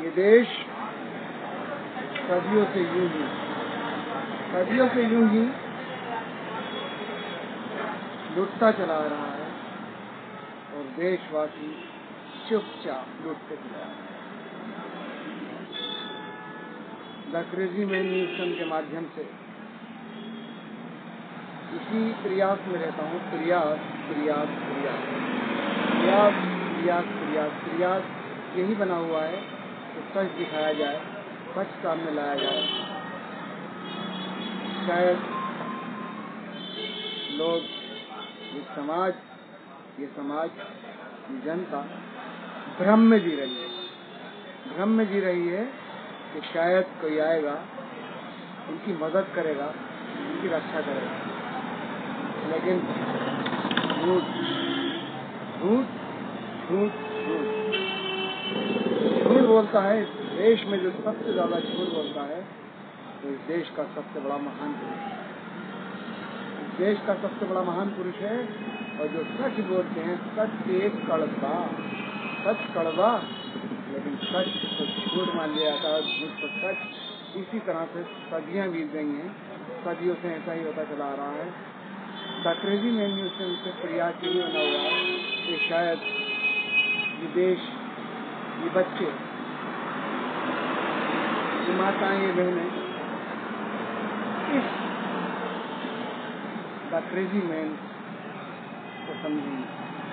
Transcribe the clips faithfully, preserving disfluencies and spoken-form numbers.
ये देश सदियों से यूं ही सदियों से यूं ही लुटता चला रहा है और देशवासी चुपचाप लुटते चला रहा है। द क्रेजी मैन न्यूज़ के माध्यम से इसी प्रयास में रहता हूँ। प्रयास प्रयास प्रयास प्रयास प्रयास प्रयास प्रयास यही बना हुआ है कि सच दिखाया जाए, सच सामने लाया जाए। शायद लोग, ये समाज ये समाज ये जनता भ्रम में जी रही है भ्रम में जी रही है कि शायद कोई आएगा, उनकी मदद करेगा, उनकी रक्षा करेगा। लेकिन झूठ झूठ झूठ झूठ झूठ बोलता है। इस देश में जो सबसे ज्यादा झूठ बोलता है तो इस देश का सबसे बड़ा महान पुरुष है। इस देश का सबसे बड़ा महान पुरुष है। और जो सच बोलते हैं, सच एक कड़वा, सच कड़वा, लेकिन सच तो झूठ मान लिया जाता है, झूठ तो सच। इसी तरह से सदियां बीत गई हैं, सदियों से ऐसा ही होता चला आ रहा है। द क्रेजी मैन न्यूज़ से उनसे प्रयास यही बना हुआ है कि शायद ये देश, ये बच्चे, ये माताएं, ये बहनें इस द क्रेजी मैन को समझेंगे।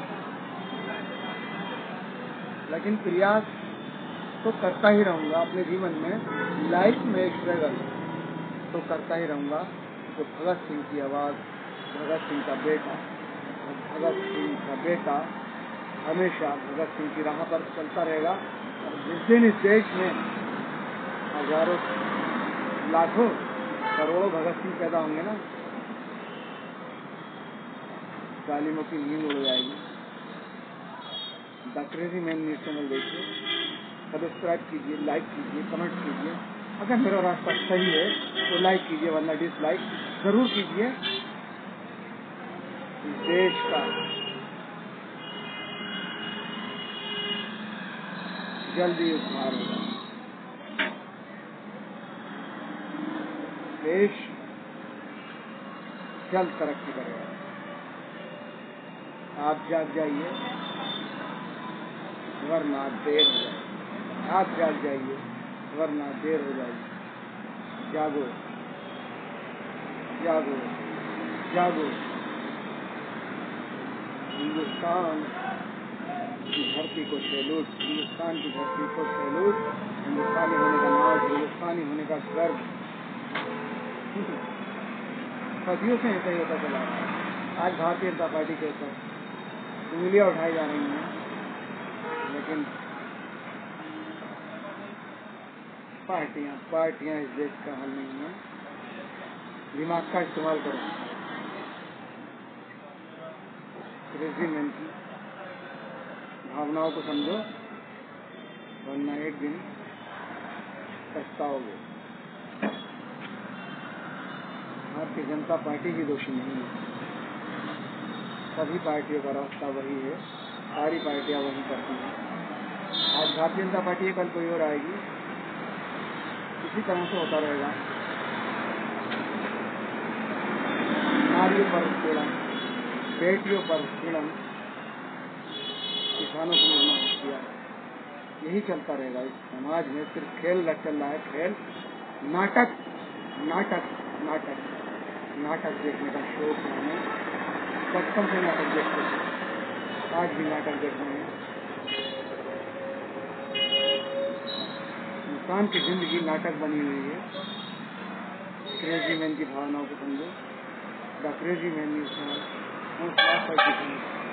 लेकिन प्रयास तो करता ही रहूंगा अपने जीवन में, लाइफ में स्ट्रगल तो करता ही रहूंगा। तो भगत सिंह की आवाज, भगत सिंह का बेटा, भगत सिंह का बेटा हमेशा भगत सिंह की राह पर चलता रहेगा। और जिस दिन इस देश में हजारों, लाखों, करोड़ों भगत सिंह पैदा होंगे ना, जालिमों की नींद उड़ जाएगी। The crazy man news channel देखिए, सब्सक्राइब कीजिए, लाइक कीजिए, कमेंट कीजिए। अगर मेरा रास्ता सही है तो लाइक कीजिए, वरना डिसलाइक जरूर कीजिए। इस देश का जल्दी उद्धार होगा। देश जल्द तरक्की करेगा। आप जाग जाइए, वरना देर हो जाएगी। आप जाग जाइए, वरना देर हो जाएगी। जागो जागो जागो। हिंदुस्तान की धरती को सैल्यूट, हिंदुस्तान की धरती को सैल्यूट। हिंदुस्तानी होने का नाज, हिंदुस्तानी होने का गर्व। सदियों से ऐसा ही होता चला रहा है। आज भारतीय जनता पार्टी के ऊपर उंगलियां उठाई जा रही हैं, लेकिन पार्टियां पार्टियां इस देश का हल नहीं है। दिमाग का इस्तेमाल करो। क्रेजी मैन की भावनाओं को समझो, वरना एक दिन पछताओगे। भारतीय जनता पार्टी भी दोषी नहीं है। सभी पार्टियों का रास्ता वही है, सारी पार्टियां वही करती हैं। आज भारतीय जनता पार्टी है, कल कोई और आएगी। इसी तरह से होता रहेगा। नारियों पर उत्पीड़न, बेटियों पर उत्पीड़न, किसानों को मारना हत्या, यही चलता रहेगा। इस समाज में सिर्फ खेल चल रहा है, खेल, नाटक नाटक नाटक नाटक देखने का शौक है हमें। बचपन से नाटक देखते थे, आज भी नाटक देख रहे हैं। इंसान की जिंदगी नाटक बनी हुई है। क्रेजी मैन की भावनाओं को समझो। The crazy man news channel.